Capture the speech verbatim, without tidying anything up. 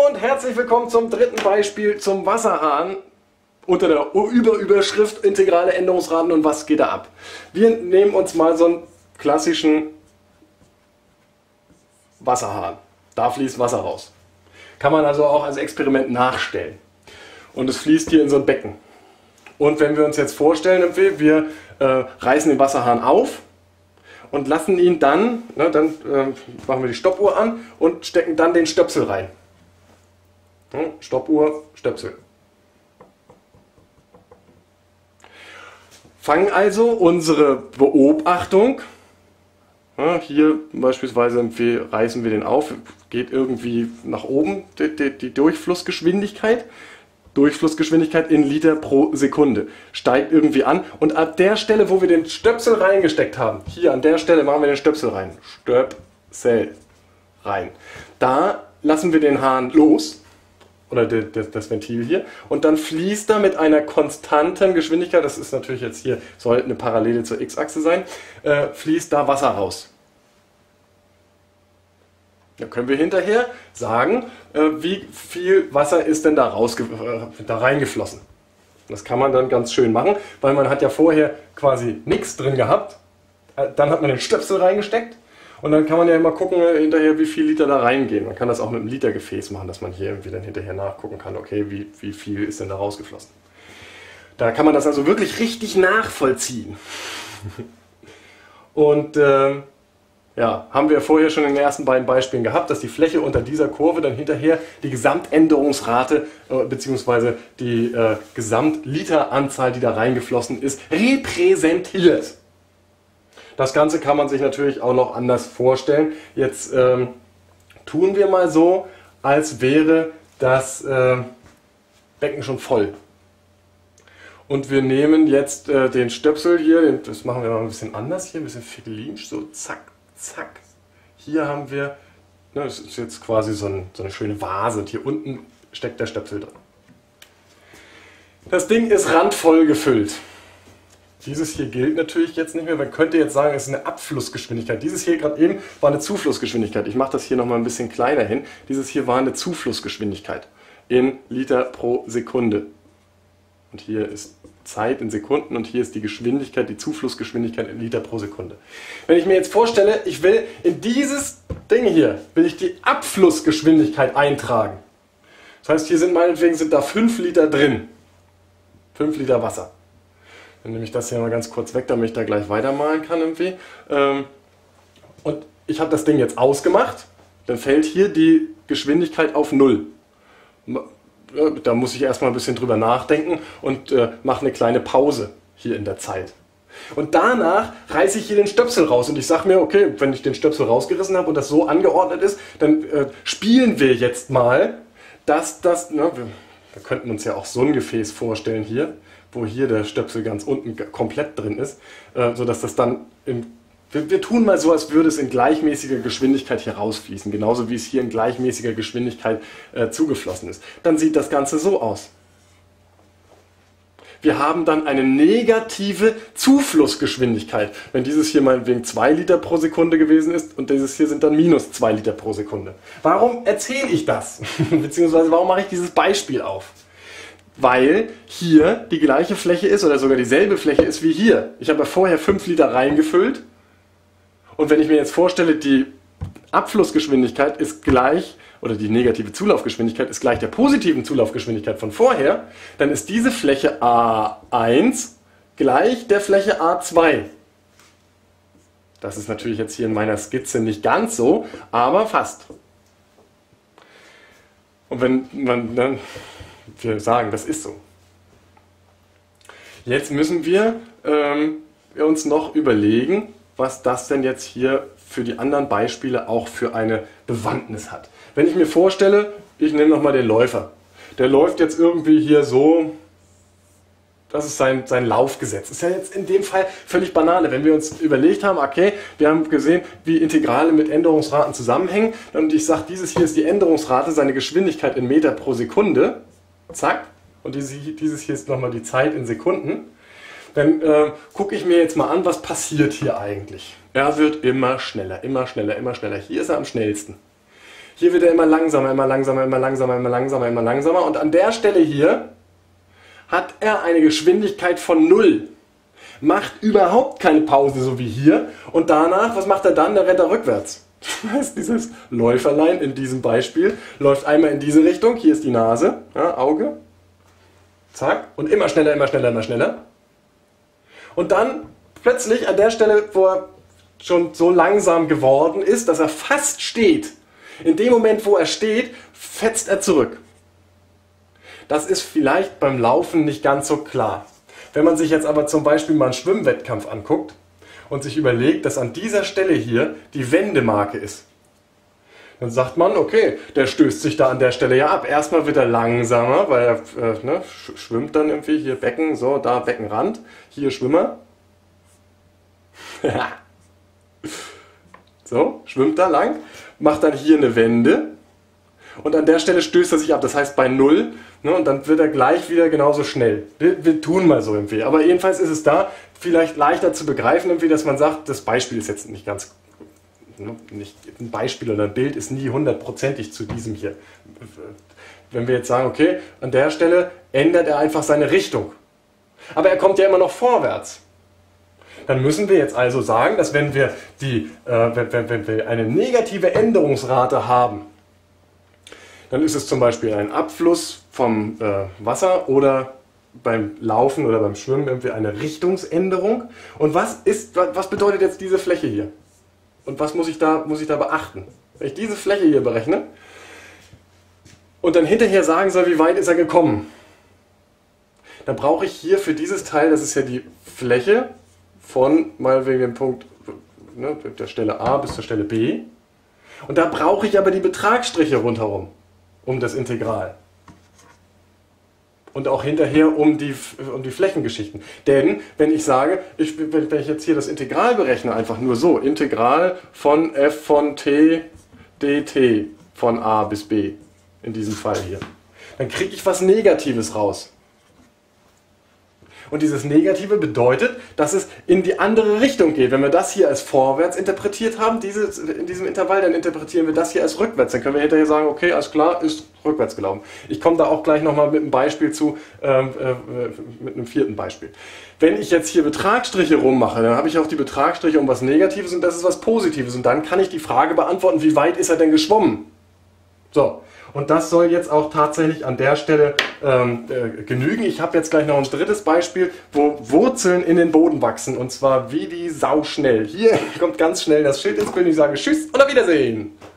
Und herzlich willkommen zum dritten Beispiel zum Wasserhahn unter der Überüberschrift integrale Änderungsraten und was geht da ab. Wir nehmen uns mal so einen klassischen Wasserhahn. Da fließt Wasser raus. Kann man also auch als Experiment nachstellen. Und es fließt hier in so ein Becken. Und wenn wir uns jetzt vorstellen, wir äh, reißen den Wasserhahn auf und lassen ihn dann, ne, dann äh, machen wir die Stoppuhr an und stecken dann den Stöpsel rein. Hm, Stoppuhr, Stöpsel. Fangen also unsere Beobachtung, ja, hier beispielsweise reißen wir den auf, geht irgendwie nach oben die, die, die Durchflussgeschwindigkeit. Durchflussgeschwindigkeit in Liter pro Sekunde. Steigt irgendwie an und ab der Stelle, wo wir den Stöpsel reingesteckt haben, hier an der Stelle machen wir den Stöpsel rein. Stöpsel rein. Da lassen wir den Hahn los, oder das Ventil hier, und dann fließt er mit einer konstanten Geschwindigkeit, das ist natürlich jetzt hier, soll eine Parallele zur X-Achse sein, äh, fließt da Wasser raus. Dann können wir hinterher sagen, äh, wie viel Wasser ist denn da, rausge äh, da reingeflossen. Das kann man dann ganz schön machen, weil man hat ja vorher quasi nichts drin gehabt. Äh, dann hat man den Stöpsel reingesteckt und dann kann man ja immer gucken äh, hinterher, wie viel Liter da reingehen. Man kann das auch mit einem Litergefäß machen, dass man hier irgendwie dann hinterher nachgucken kann, okay, wie, wie viel ist denn da rausgeflossen. Da kann man das also wirklich richtig nachvollziehen. Und äh, ja, haben wir vorher schon in den ersten beiden Beispielen gehabt, dass die Fläche unter dieser Kurve dann hinterher die Gesamtänderungsrate äh, bzw. die äh, Gesamtliteranzahl, die da reingeflossen ist, repräsentiert. Das Ganze kann man sich natürlich auch noch anders vorstellen. Jetzt ähm, tun wir mal so, als wäre das äh, Becken schon voll. Und wir nehmen jetzt äh, den Stöpsel hier, den, das machen wir mal ein bisschen anders hier, ein bisschen figelinsch, so zack. Zack. Hier haben wir, ne, das ist jetzt quasi so, ein, so eine schöne Vase und hier unten steckt der Stöpsel drin. Das Ding ist randvoll gefüllt. Dieses hier gilt natürlich jetzt nicht mehr. Man könnte jetzt sagen, es ist eine Abflussgeschwindigkeit. Dieses hier gerade eben war eine Zuflussgeschwindigkeit. Ich mache das hier nochmal ein bisschen kleiner hin. Dieses hier war eine Zuflussgeschwindigkeit in Liter pro Sekunde. Und hier ist Zeit in Sekunden und hier ist die Geschwindigkeit, die Zuflussgeschwindigkeit in Liter pro Sekunde. Wenn ich mir jetzt vorstelle, ich will in dieses Ding hier, will ich die Abflussgeschwindigkeit eintragen. Das heißt, hier sind meinetwegen sind da fünf Liter drin. fünf Liter Wasser. Dann nehme ich das hier mal ganz kurz weg, damit ich da gleich weitermalen kann irgendwie. Und ich habe das Ding jetzt ausgemacht, dann fällt hier die Geschwindigkeit auf null. Da muss ich erstmal ein bisschen drüber nachdenken und äh, mache eine kleine Pause hier in der Zeit. Und danach reiße ich hier den Stöpsel raus und ich sage mir, okay, wenn ich den Stöpsel rausgerissen habe und das so angeordnet ist, dann äh, spielen wir jetzt mal, dass das, na, wir, wir könnten uns ja auch so ein Gefäß vorstellen hier, wo hier der Stöpsel ganz unten komplett drin ist, äh, sodass das dann im Wir, wir tun mal so, als würde es in gleichmäßiger Geschwindigkeit hier rausfließen, genauso wie es hier in gleichmäßiger Geschwindigkeit äh, zugeflossen ist. Dann sieht das Ganze so aus. Wir haben dann eine negative Zuflussgeschwindigkeit. Wenn dieses hier meinetwegen zwei Liter pro Sekunde gewesen ist und dieses hier sind dann minus zwei Liter pro Sekunde. Warum erzähle ich das? Beziehungsweise warum mache ich dieses Beispiel auf? Weil hier die gleiche Fläche ist oder sogar dieselbe Fläche ist wie hier. Ich habe ja vorher fünf Liter reingefüllt. Und wenn ich mir jetzt vorstelle, die Abflussgeschwindigkeit ist gleich, oder die negative Zulaufgeschwindigkeit ist gleich der positiven Zulaufgeschwindigkeit von vorher, dann ist diese Fläche A eins gleich der Fläche A zwei. Das ist natürlich jetzt hier in meiner Skizze nicht ganz so, aber fast. Und wenn man dann, wir sagen, das ist so. Jetzt müssen wir ähm, uns noch überlegen, was das denn jetzt hier für die anderen Beispiele auch für eine Bewandtnis hat. Wenn ich mir vorstelle, ich nehme nochmal den Läufer. Der läuft jetzt irgendwie hier so, das ist sein, sein Laufgesetz. Das ist ja jetzt in dem Fall völlig Banane. Wenn wir uns überlegt haben, okay, wir haben gesehen, wie Integrale mit Änderungsraten zusammenhängen und ich sage, dieses hier ist die Änderungsrate, seine Geschwindigkeit in Meter pro Sekunde, zack, und dieses, dieses hier ist nochmal die Zeit in Sekunden. Dann äh, gucke ich mir jetzt mal an, was passiert hier eigentlich. Er wird immer schneller, immer schneller, immer schneller. Hier ist er am schnellsten. Hier wird er immer langsamer, immer langsamer, immer langsamer, immer langsamer, immer langsamer. Und an der Stelle hier hat er eine Geschwindigkeit von null. Macht überhaupt keine Pause, so wie hier. Und danach, was macht er dann? Der rennt er rückwärts. Das heißt, dieses Läuferlein in diesem Beispiel läuft einmal in diese Richtung. Hier ist die Nase, ja, Auge. Zack. Und immer schneller, immer schneller, immer schneller. Und dann plötzlich an der Stelle, wo er schon so langsam geworden ist, dass er fast steht. In dem Moment, wo er steht, fetzt er zurück. Das ist vielleicht beim Laufen nicht ganz so klar. Wenn man sich jetzt aber zum Beispiel mal einen Schwimmwettkampf anguckt und sich überlegt, dass an dieser Stelle hier die Wendemarke ist, dann sagt man, okay, der stößt sich da an der Stelle ja ab. Erstmal wird er langsamer, weil er äh, ne, schwimmt dann irgendwie, hier Becken, so, da Beckenrand, hier Schwimmer. So, schwimmt da lang, macht dann hier eine Wende und an der Stelle stößt er sich ab, das heißt bei null, ne, und dann wird er gleich wieder genauso schnell. Wir, wir tun mal so irgendwie, aber jedenfalls ist es da vielleicht leichter zu begreifen, irgendwie, dass man sagt, das Beispiel ist jetzt nicht ganz, ne, nicht ein Beispiel oder ein Bild ist nie hundertprozentig zu diesem hier. Wenn wir jetzt sagen, okay, an der Stelle ändert er einfach seine Richtung, aber er kommt ja immer noch vorwärts. Dann müssen wir jetzt also sagen, dass wenn wir, die, äh, wenn, wenn, wenn wir eine negative Änderungsrate haben, dann ist es zum Beispiel ein Abfluss vom äh, Wasser oder beim Laufen oder beim Schwimmen irgendwie eine Richtungsänderung. Und was, ist, was bedeutet jetzt diese Fläche hier? Und was muss ich da, muss ich da beachten? Wenn ich diese Fläche hier berechne und dann hinterher sagen soll, wie weit ist er gekommen, dann brauche ich hier für dieses Teil, das ist ja die Fläche, von mal wegen dem Punkt, ne, der Stelle A bis zur Stelle B. Und da brauche ich aber die Betragsstriche rundherum, um das Integral. Und auch hinterher um die, um die Flächengeschichten. Denn wenn ich sage, ich, wenn ich jetzt hier das Integral berechne, einfach nur so, Integral von f von t dt von A bis B, in diesem Fall hier, dann kriege ich was Negatives raus. Und dieses Negative bedeutet, dass es in die andere Richtung geht. Wenn wir das hier als vorwärts interpretiert haben, dieses, in diesem Intervall, dann interpretieren wir das hier als rückwärts. Dann können wir hinterher sagen, okay, alles klar, ist rückwärts gelaufen. Ich komme da auch gleich nochmal mit einem Beispiel zu, ähm, äh, mit einem vierten Beispiel. Wenn ich jetzt hier Betragsstriche rummache, dann habe ich auch die Betragsstriche um was Negatives und das ist was Positives. Und dann kann ich die Frage beantworten, wie weit ist er denn geschwommen? So. Und das soll jetzt auch tatsächlich an der Stelle ähm, äh, genügen. Ich habe jetzt gleich noch ein drittes Beispiel, wo Wurzeln in den Boden wachsen. Und zwar wie die Sau schnell. Hier kommt ganz schnell das Schild ins Bild und ich sage Tschüss und auf Wiedersehen.